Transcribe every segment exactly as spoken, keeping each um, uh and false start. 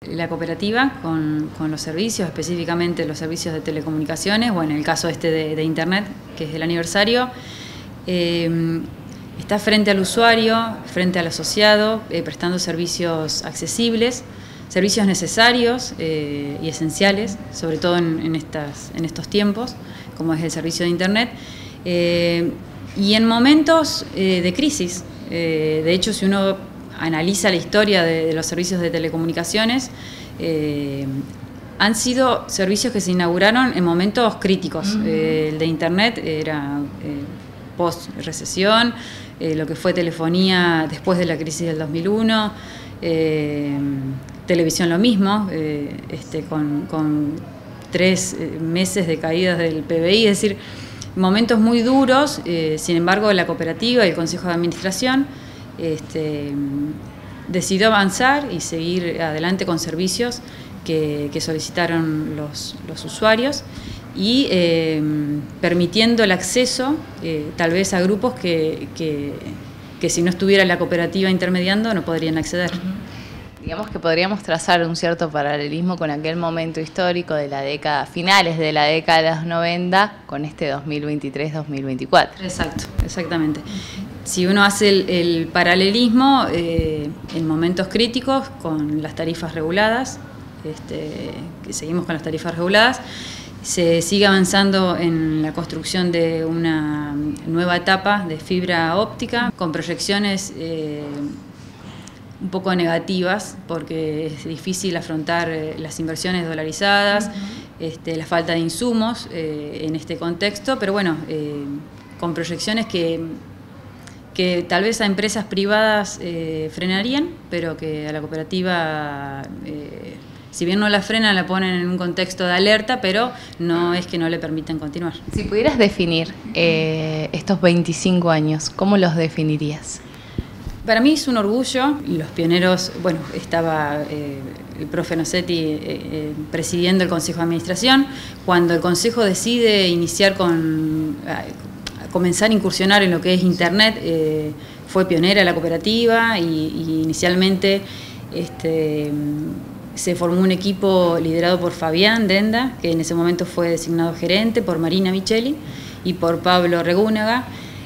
la cooperativa con, con los servicios, específicamente los servicios de telecomunicaciones, o en el caso este de, de Internet, que es el aniversario, eh, está frente al usuario, frente al asociado, eh, prestando servicios accesibles, servicios necesarios eh, y esenciales, sobre todo en, en, estas, en estos tiempos, como es el servicio de Internet, eh, y en momentos eh, de crisis. Eh, de hecho, si uno analiza la historia de, de los servicios de telecomunicaciones, eh, han sido servicios que se inauguraron en momentos críticos. Uh-huh. eh, el de Internet era eh, post-recesión, eh, lo que fue telefonía después de la crisis del dos mil uno, eh, televisión lo mismo, eh, este, con, con tres meses de caídas del P B I, es decir, momentos muy duros. Eh, sin embargo, la cooperativa y el Consejo de Administración este, decidió avanzar y seguir adelante con servicios que, que solicitaron los, los usuarios y eh, permitiendo el acceso eh, tal vez a grupos que, que, que si no estuviera la cooperativa intermediando no podrían acceder. Uh-huh. Digamos que podríamos trazar un cierto paralelismo con aquel momento histórico de la década, finales de la década de los noventa, con este dos mil veintitrés dos mil veinticuatro. Exacto, exactamente. Si uno hace el, el paralelismo eh, en momentos críticos con las tarifas reguladas, este, que seguimos con las tarifas reguladas, se sigue avanzando en la construcción de una nueva etapa de fibra óptica con proyecciones eh, un poco negativas, porque es difícil afrontar eh, las inversiones dolarizadas, uh-huh. este, la falta de insumos eh, en este contexto, pero bueno, eh, con proyecciones que, que tal vez a empresas privadas eh, frenarían, pero que a la cooperativa, eh, si bien no la frenan, la ponen en un contexto de alerta, pero no es que no le permitan continuar. Si pudieras definir eh, estos veinticinco años, ¿cómo los definirías? Para mí es un orgullo. Los pioneros, bueno, estaba eh, el profe Nocetti eh, eh, presidiendo el Consejo de Administración. Cuando el Consejo decide iniciar con, a comenzar a incursionar en lo que es Internet, eh, fue pionera la cooperativa y, y inicialmente este, se formó un equipo liderado por Fabián Denda, que en ese momento fue designado gerente, por Marina Micheli y por Pablo Regúnaga.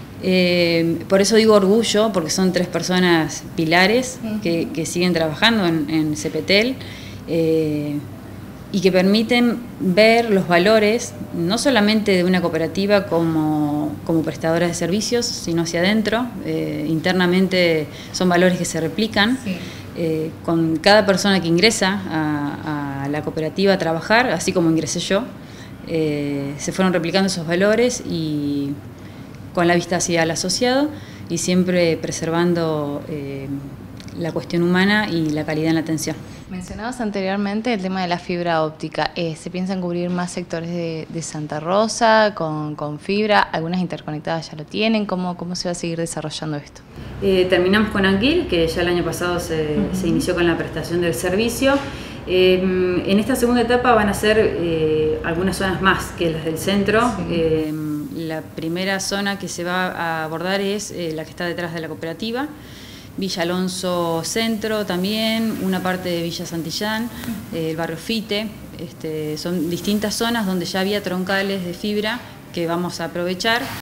Eh, por eso digo orgullo, porque son tres personas pilares que, que siguen trabajando en, en Cepetel eh, y que permiten ver los valores no solamente de una cooperativa como, como prestadora de servicios, sino hacia adentro. Eh, internamente son valores que se replican. Sí. Eh, con cada persona que ingresa a, a la cooperativa a trabajar, así como ingresé yo, eh, se fueron replicando esos valores y con la vista hacia el asociado y siempre preservando eh, la cuestión humana y la calidad en la atención. Mencionabas anteriormente el tema de la fibra óptica. Eh, ¿Se piensan cubrir más sectores de, de Santa Rosa con, con fibra? ¿Algunas interconectadas ya lo tienen? ¿Cómo, cómo se va a seguir desarrollando esto? Eh, terminamos con Anguil, que ya el año pasado se, uh-huh. se inició con la prestación del servicio. Eh, en esta segunda etapa van a ser eh, algunas zonas más que las del centro. Sí. Eh, la primera zona que se va a abordar es eh, la que está detrás de la cooperativa, Villa Alonso Centro también, una parte de Villa Santillán, eh, el barrio Fite. Este, son distintas zonas donde ya había troncales de fibra que vamos a aprovechar